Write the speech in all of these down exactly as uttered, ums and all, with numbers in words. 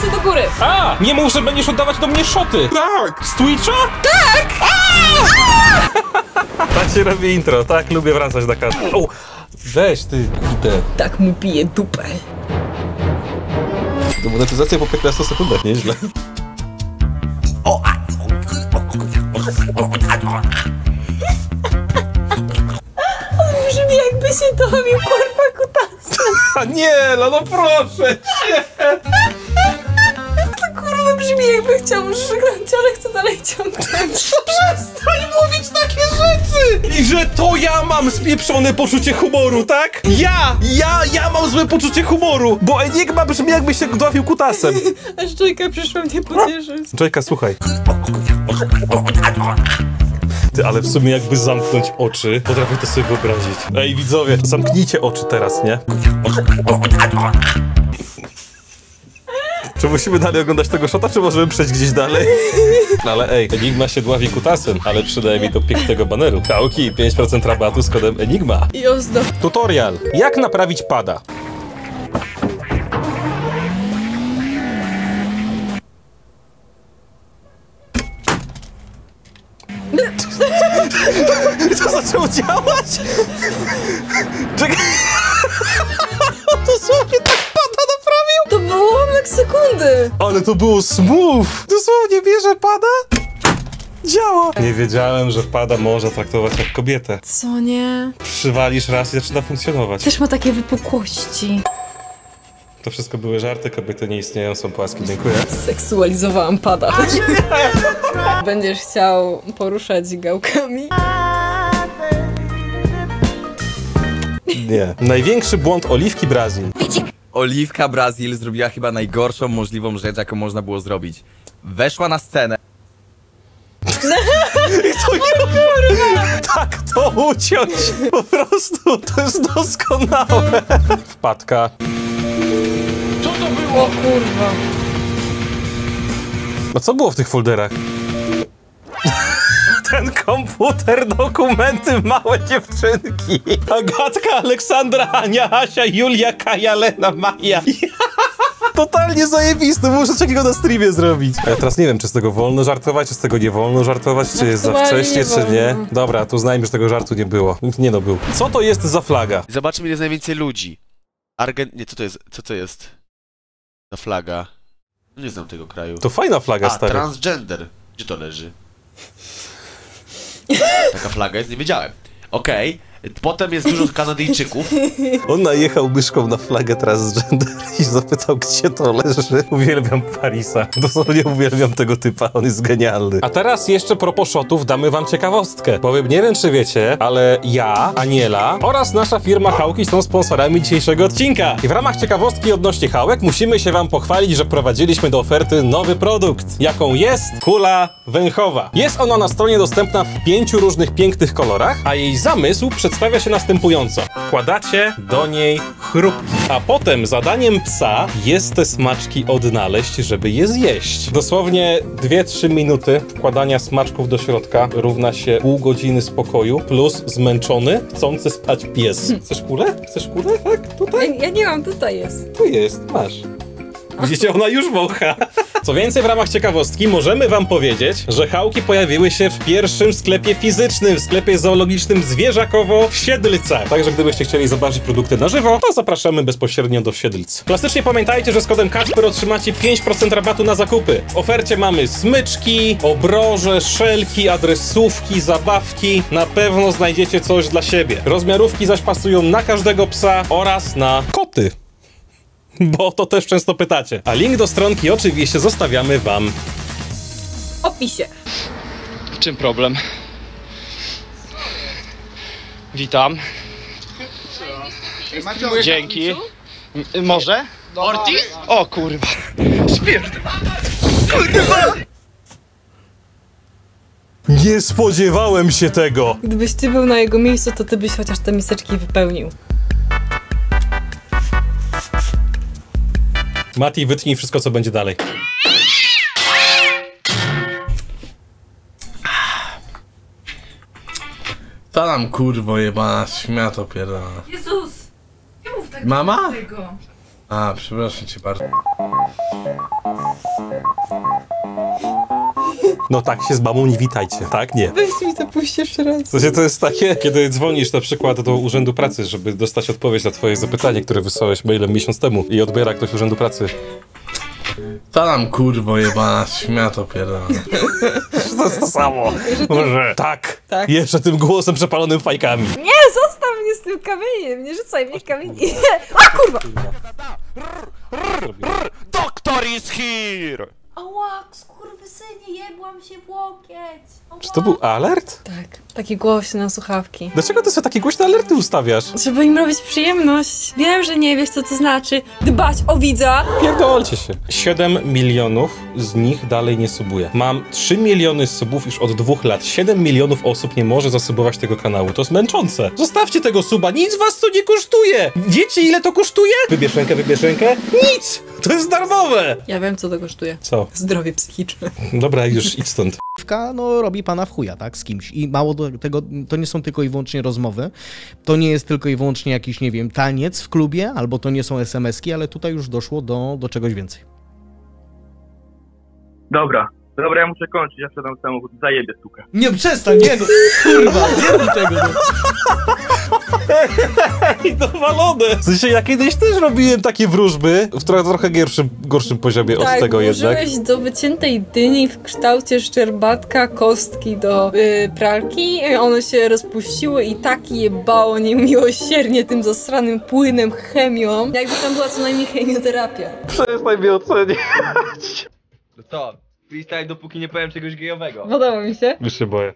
ręce do góry. A! Nie mów, że będziesz oddawać do mnie szoty. Tak! Z Twitcha? Tak! Tak się robi intro, tak? Lubię wracać na kadr. O! Weź ty, kurde. Tak mu bije dupę. Demonetyzacja po piętnastu sekundach, nieźle. On brzmi jakby się dobił kurwa kutasem. A nie, no, no proszę cię. To kurwa brzmi jakby chciał żygać, ale chce dalej ciągnąć. Przestań mówić takie rzeczy! I że to ja mam spieprzone poczucie humoru, tak? Ja! Ja! Ja mam złe poczucie humoru! Bo Enigma brzmi jakby się dławił kutasem. Aż Joyka przyszła mnie pocieszyć. Joyka, słuchaj. Ty, ale w sumie jakby zamknąć oczy, potrafię to sobie wyobrazić. Ej, widzowie, zamknijcie oczy teraz, nie? Czy musimy dalej oglądać tego shota, czy możemy przejść gdzieś dalej? No ale ej, Enigma się dławi kutasem, ale przydaje mi do pięknego baneru. Kałki, pięć procent rabatu z kodem Enigma. I ozdób. Tutorial. Jak naprawić pada? To zaczęło działać? Czekaj. Dosłownie tak pada naprawił? To było ułamek sekundy. Ale to było smooth. Dosłownie bierze pada. Działa. Nie wiedziałem, że pada można traktować jak kobietę. Co nie? Przywalisz raz i zaczyna funkcjonować. Też ma takie wypukłości. To wszystko były żarty, kobiety nie istnieją, są płaskie, dziękuję. Seksualizowałam pada. Będziesz chciał poruszać gałkami? Nie. Największy błąd Oliwki Brazil. Oliwka Brazil zrobiła chyba najgorszą możliwą rzecz, jaką można było zrobić. Weszła na scenę. To nie tak to uciąć. Po prostu to jest doskonałe. Wpadka. O kurwa. A co było w tych folderach? Ten komputer, dokumenty, małe dziewczynki. Agatka, Aleksandra, Ania, Asia, Julia, Kaja, Lena, Maja. Totalnie zajebisty, muszę takiego na streamie zrobić. Ja teraz nie wiem, czy z tego wolno żartować, czy z tego nie wolno żartować, czy jest za wcześnie, czy nie. Dobra, to uznajmy, że tego żartu nie było. Nie no, był. Co to jest za flaga? Zobaczmy, ile jest najwięcej ludzi. Argent... Nie, co to jest? Co to jest? Ta flaga. Nie znam tego kraju. To fajna flaga, A, stary. transgender. Gdzie to leży? Taka flaga jest? Nie wiedziałem. Okej. Okay. Potem jest dużo Kanadyjczyków. On najechał myszką na flagę transgender i zapytał, gdzie to leży. Uwielbiam Parisa. Dosłownie uwielbiam tego typa, on jest genialny. A teraz jeszcze propos shotów damy wam ciekawostkę. Powiem, nie wiem czy wiecie, ale ja, Aniela oraz nasza firma Hałki są sponsorami dzisiejszego odcinka. I w ramach ciekawostki odnośnie Hałek musimy się wam pochwalić, że prowadziliśmy do oferty nowy produkt, jaką jest kula węchowa. Jest ona na stronie dostępna w pięciu różnych pięknych kolorach, a jej zamysł przedstawia się następująco. Wkładacie do niej chrupki, a potem zadaniem psa jest te smaczki odnaleźć, żeby je zjeść. Dosłownie dwie trzy minuty wkładania smaczków do środka równa się pół godziny spokoju plus zmęczony, chcący spać pies. Chcesz kulę? Chcesz kulę? Tak? Tutaj? Ja, ja nie mam, tutaj jest. Tu jest, masz. Widzicie, ona już wącha. Co więcej, w ramach ciekawostki możemy wam powiedzieć, że Hałki pojawiły się w pierwszym sklepie fizycznym, w sklepie zoologicznym Zwierzakowo w Siedlcach. Także gdybyście chcieli zobaczyć produkty na żywo, to zapraszamy bezpośrednio do Siedlc. Klasycznie pamiętajcie, że z kodem Kacper otrzymacie pięć procent rabatu na zakupy. W ofercie mamy smyczki, obroże, szelki, adresówki, zabawki. Na pewno znajdziecie coś dla siebie. Rozmiarówki zaś pasują na każdego psa oraz na koty. Bo to też często pytacie. A link do stronki oczywiście zostawiamy wam W opisie. W czym problem? Witam. Dzięki. M może? Ortiz? O kurwa. Spierd... Kurwa! Nie spodziewałem się tego! Gdybyś ty był na jego miejscu, to ty byś chociaż te miseczki wypełnił. Mati, wytnij wszystko, co będzie dalej. Ta nam kurwo jebana, śmiato pierdolona. Jezus! Nie mów tak Mama? tego. A, przepraszam cię bardzo. No tak się z mamą nie witajcie, tak? Nie. Weź mi to puść jeszcze raz. W sensie to jest takie, kiedy dzwonisz na przykład do Urzędu Pracy, żeby dostać odpowiedź na twoje zapytanie, które wysłałeś mailem miesiąc temu i odbiera ktoś Urzędu Pracy. Ta tam kurwo jebana, śmiato pierdolona. To jest to samo. Może. Tak. Tak. Jeszcze tym głosem przepalonym fajkami. Nie, zostaw mnie z tym kamieniem, nie rzucaj mnie kamieni. A kurwa! Doktor is here! Ała, skurwysynie, jebłam się w łokieć. Ała. Czy to był alert? Tak, taki głośny na słuchawki. Dlaczego ty sobie takie głośne alerty ustawiasz? Żeby im robić przyjemność. Wiem, że nie wiesz, co to znaczy dbać o widza. Pierdolcie się. siedem milionów z nich dalej nie subuje. Mam trzy miliony subów już od dwóch lat. siedem milionów osób nie może zasubować tego kanału. To jest męczące. Zostawcie tego suba. Nic was to nie kosztuje. Wiecie, ile to kosztuje? Wybierz rękę, wybierz rękę. Nic! To jest darmowe. Ja wiem, co to kosztuje. Co? Zdrowie psychiczne. Dobra, już idź stąd. No robi pana w chuja, tak, z kimś. I mało do tego, to nie są tylko i wyłącznie rozmowy, to nie jest tylko i wyłącznie jakiś, nie wiem, taniec w klubie, albo to nie są es em eski, ale tutaj już doszło do, do czegoś więcej. Dobra, dobra, ja muszę kończyć, ja wsiadam w samochód, zajebie stukę. Nie, przestań, nie no, kurwa, nie rób tego, no. I dowalone. W sensie, ja kiedyś też robiłem takie wróżby, w trochę, trochę gorszym, gorszym poziomie od Tak, tego jednak. włożyłeś do wyciętej dyni w kształcie szczerbatka kostki do y, pralki, ono się rozpuściło i tak jebało niemiłosiernie tym zasranym płynem, chemią, jakby tam była co najmniej chemioterapia. Przestań mnie oceniać. No co? Freestyle, dopóki nie powiem czegoś gejowego. Podoba mi się. Już się boję.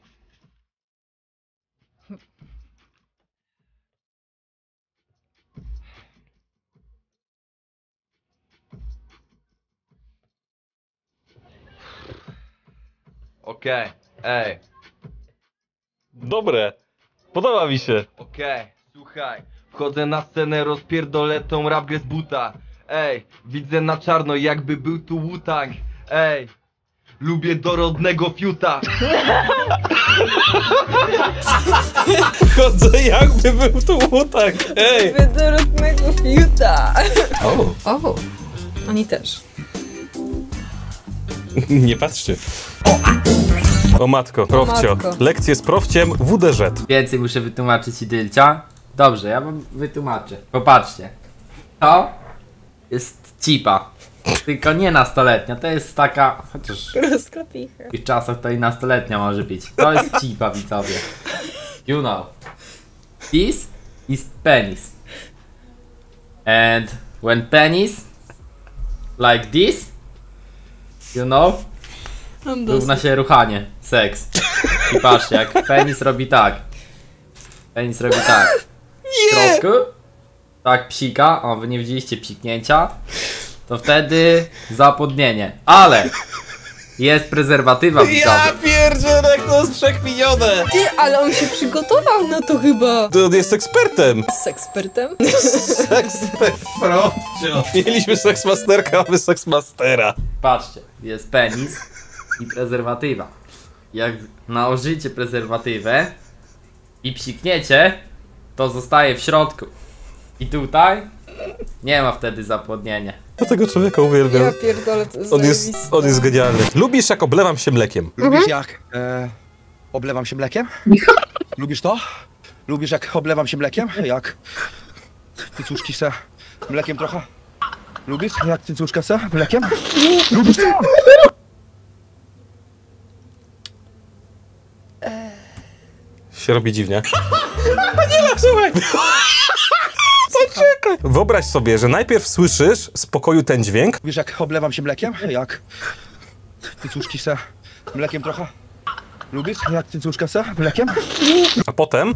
Okej, ej, Dobre. Podoba mi się. okej, słuchaj. Wchodzę na scenę, rozpierdolę tą rap grę z buta. Ej, widzę na czarno, jakby był tu Wu-Tang. Ej, lubię dorodnego fiuta. Chodzę jakby był tu tak. Ej. Wydorodnego fiuta. O. O, oni też. Nie patrzcie. O matko, profcio. matko. Lekcje z profciem W D Z. Więcej muszę wytłumaczyć Idylcia. Dobrze, ja wam wytłumaczę. Popatrzcie. To jest cipa. Tylko nie nastoletnia, to jest taka... Chociaż Rozklepicha. w tych czasach to i nastoletnia może być. To jest cipa, widzowie. You know. This is penis. And when penis like this, you know, równa się ruchanie, seks. I patrzcie, jak penis robi tak. Penis robi tak. W środku, tak psika, o wy nie widzieliście psiknięcia, to wtedy zapłodnienie. Ale jest prezerwatywa, widzowie. pierdzielę, jak to jest wszechminione. Ty, ale on się przygotował na to chyba. To on jest ekspertem. Z ekspertem? Ekspert, profcio. Mieliśmy seksmasterkę, mamy seksmastera. Patrzcie, jest penis i prezerwatywa. Jak nałożycie prezerwatywę i psikniecie, to zostaje w środku. I tutaj nie ma wtedy zapłodnienia. Ja tego człowieka uwielbiam. Ja pierdolę, to jest On jest, zajebiste. on jest genialny. Lubisz, jak oblewam się mlekiem? Lubisz jak e, oblewam się mlekiem? Lubisz to? Lubisz jak oblewam się mlekiem? Jak cycuszki se mlekiem trochę? Lubisz jak cycuszka se mlekiem? Lubisz to? Się robi dziwnie. Nie ma, słuchaj. Poczekaj. Wyobraź sobie, że najpierw słyszysz z pokoju ten dźwięk. Lubisz jak oblewam się mlekiem? Jak cycuszki se mlekiem trochę? Lubisz jak cycuszka se mlekiem? A potem...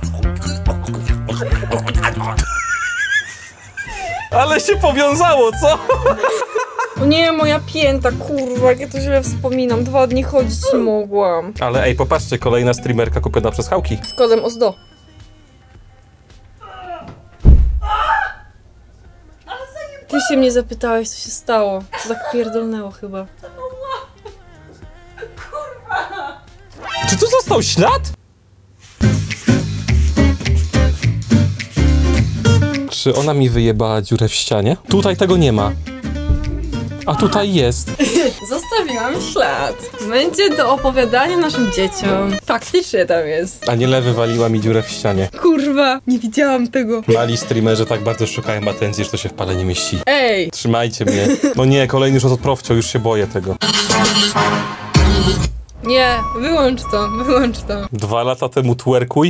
Ale się powiązało, co? O nie, moja pięta, kurwa, jak ja to źle wspominam. Dwa dni chodzić nie mogłam. Ale ej, popatrzcie, kolejna streamerka kupiona przez Hałki. Z kodem O S D O. Ty się mnie zapytałeś, co się stało. To tak pierdolnęło chyba. Czy tu został ślad? Czy ona mi wyjebała dziurę w ścianie? Tutaj tego nie ma. A tutaj jest. Zostawiłam ślad. Będzie do opowiadania naszym dzieciom. Faktycznie tam jest. Aniele wywaliła mi dziurę w ścianie. Kurwa, nie widziałam tego. Mali streamerzy tak bardzo szukają atencji, że to się w pale nie mieści. Ej! Trzymajcie mnie. No nie, kolejny rzut od profcio, już się boję tego. Nie, wyłącz to, wyłącz to. Dwa lata temu twerkuj.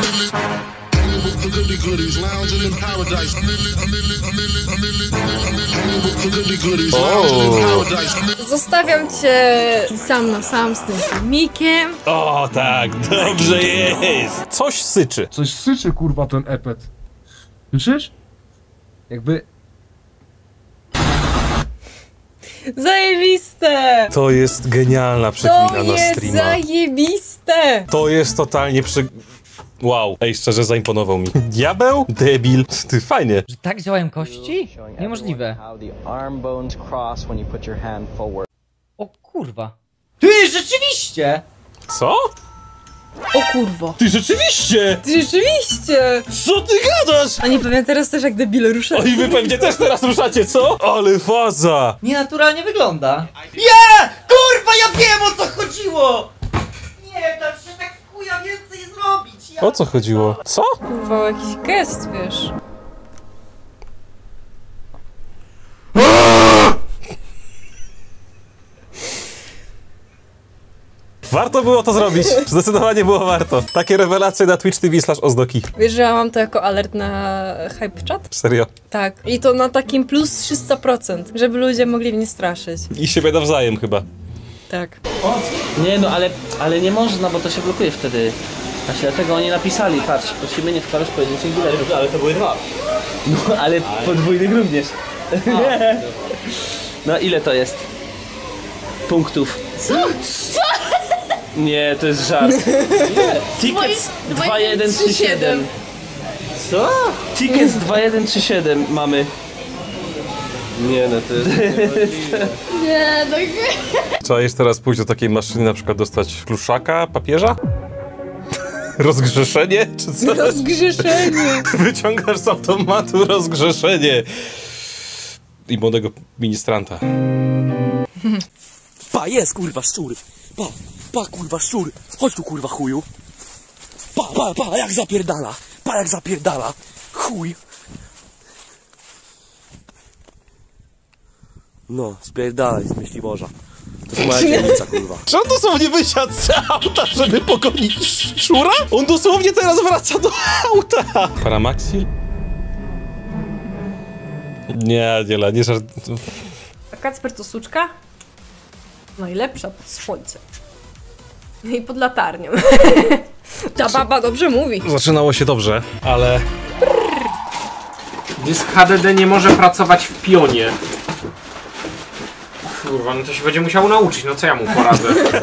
O. Zostawiam cię sam na sam z tym filmikiem. O tak, dobrze jest. Coś syczy. Coś syczy, kurwa, ten epet. Słyszysz? Jakby... Zajebiste! To jest genialna przekmina To na jest streama. zajebiste! To jest totalnie przy... Wow. Ej, szczerze zaimponował mi. Diabeł? Debil. Ty, fajnie. Że tak działają kości? Niemożliwe. O kurwa. Ty, rzeczywiście! Co? O kurwa. Ty rzeczywiście! Ty rzeczywiście! Co ty gadasz? Oni pewnie teraz też jak debile ruszają. Oj, wy pewnie też teraz ruszacie, co? Ale faza! Nienaturalnie wygląda. Nie! Kurwa, ja wiem, o co chodziło! Nie, tam się tak w chuja więcej zrobić. Ja... O co chodziło? Co? Kurwa, jakiś gest, wiesz. Warto było to zrobić. Zdecydowanie było warto. Takie rewelacje na Twitch T V slash ozdoki. Wiesz, że ja mam to jako alert na hype chat? Serio. Tak. I to na takim plus trzysta procent, żeby ludzie mogli mnie straszyć. I siebie nawzajem chyba. Tak. Nie no, ale, ale nie można, bo to się blokuje wtedy. Właśnie dlatego oni napisali, patrz, prosimy nie wkładać pojedynczych biletów. Ale to były dwa. No, ale podwójnych również. No, ile to jest? Punktów. Co? Co? Nie, to jest żart. Tickets dwa jeden trzy siedem. Co? Tickets dwa jeden trzy siedem mamy. Nie no, to jest... Nie, no nie. Trzeba jeszcze teraz pójść do takiej maszyny, na przykład dostać pluszaka, papieża? Rozgrzeszenie? Czy co? Rozgrzeszenie! Wyciągasz z automatu rozgrzeszenie. I młodego ministranta. Pa, jest kurwa szczur! Pa, pa kurwa szczur! Chodź tu kurwa chuju! Pa, pa, pa, jak zapierdala! Pa, jak zapierdala! Chuj! No, spierdalaj z myśli Boża. To jest moja dzielnica, kurwa. Czy on dosłownie wysiadł z auta, żeby pogonić szczura? On dosłownie teraz wraca do auta! Paramaxil? Nie, nie, nie żart... A Kacper to suczka? Najlepsza pod słońcem. I pod latarnią. Ta baba dobrze mówi. Zaczynało się dobrze, ale... Dysk H D D nie może pracować w pionie. Kurwa, no to się będzie musiał nauczyć, no co ja mu poradzę?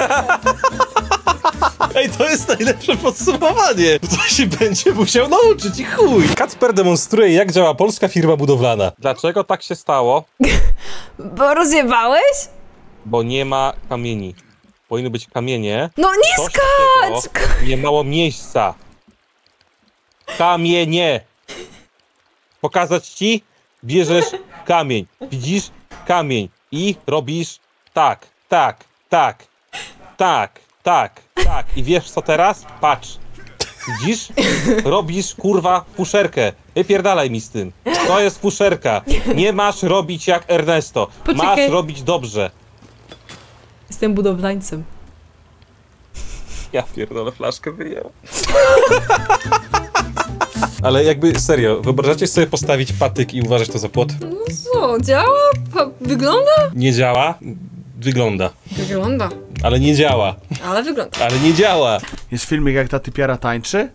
Ej, to jest najlepsze podsumowanie! To się będzie musiał nauczyć i chuj! Kacper demonstruje, jak działa polska firma budowlana. Dlaczego tak się stało? Bo rozjebałeś? Bo nie ma kamieni. Powinny być kamienie. No nie Coś skacz! takiego, nie mało miejsca. Kamienie! Pokazać ci? Bierzesz kamień. Widzisz? Kamień. I robisz tak, tak, tak, tak, tak, tak. I wiesz co teraz? Patrz. Widzisz? Robisz, kurwa, fuszerkę. Wypierdalaj mi z tym. To jest fuszerka. Nie masz robić jak Ernesto. Poczekaj. Masz robić dobrze. Jestem budowlańcem. Ja pierdolę, flaszkę wyjął. Ale jakby serio, wyobrażacie sobie postawić patyk i uważać to za płot? No co, działa? Pa wygląda? Nie działa. Wygląda. Wygląda. Ale nie działa. Ale wygląda. Ale nie działa. Jest filmik, jak ta typiara tańczy?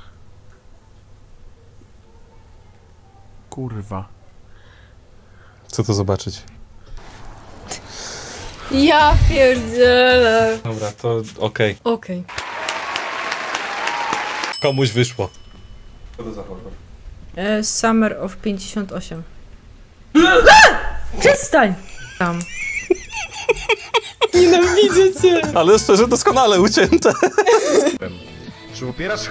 Kurwa. Chcę to zobaczyć. Ja pierdzielę. Dobra, to okej. Okej. Okay. Komuś wyszło. Co to za E, Summer of pięćdziesiąt osiem. Przestań! Tam. Nienawidzę cię! Ale szczerze, doskonale ucięte. Czy popierasz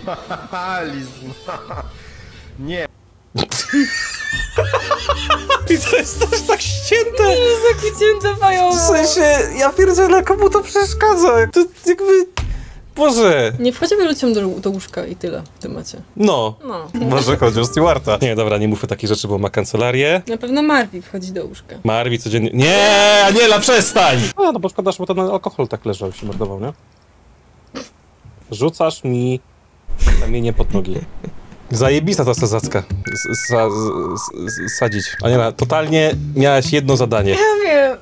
homoseksualizm? Nie. I to jest też tak ścięte. Nie jest tak ucięte fajowo. W sensie, ja pierdzielę, komu to przeszkadza? To jakby... Boże. Nie wchodźmy ludziom do, do łóżka i tyle w temacie. No. No. Może chodzi o Stewarta. Nie, dobra, nie mówmy takich rzeczy, bo ma kancelarię. Na pewno Marvi wchodzi do łóżka. Marvi codziennie... Nie, Aniela, przestań! A, no bo szkoda, bo ten alkohol tak leżał i się mordował, nie? Rzucasz mi kamienie pod nogi. Zajebista ta sazacka. Sadzić. Aniela, totalnie miałaś jedno zadanie. Ja wiem.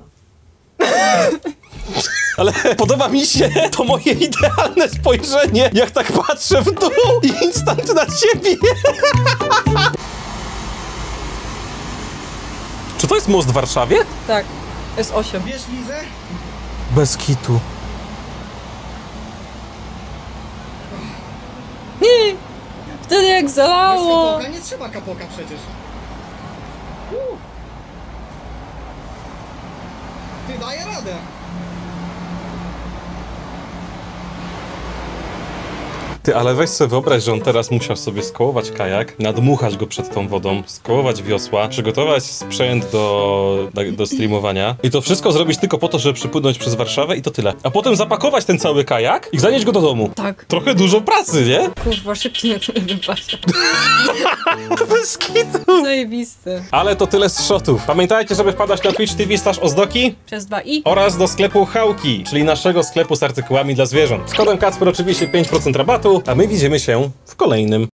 Ale podoba mi się to moje idealne spojrzenie, jak tak patrzę w dół i instant na ciebie. Czy to jest most w Warszawie? Tak, jest osiem. Wiesz, Lizę? Bez kitu. Nie! Wtedy jak zalało! Nie trzeba kapoka przecież. Ty daje radę. Ty, ale weź sobie wyobraź, że on teraz musiał sobie skołować kajak, nadmuchać go przed tą wodą, skołować wiosła, przygotować sprzęt do, do streamowania i to wszystko zrobić tylko po to, żeby przypłynąć przez Warszawę i to tyle. A potem zapakować ten cały kajak i zanieść go do domu. Tak. Trochę dużo pracy, nie? Kurwa, szybciej na to nie wypatrzę. Bez kitu. Zajebiste. Ale to tyle z shotów. Pamiętajcie, żeby wpadać na Twitch T V slash ozdoki Przez dwa i. oraz do sklepu Hałki, czyli naszego sklepu z artykułami dla zwierząt. Z kodem Kacper oczywiście pięć procent rabatu, a my widzimy się w kolejnym.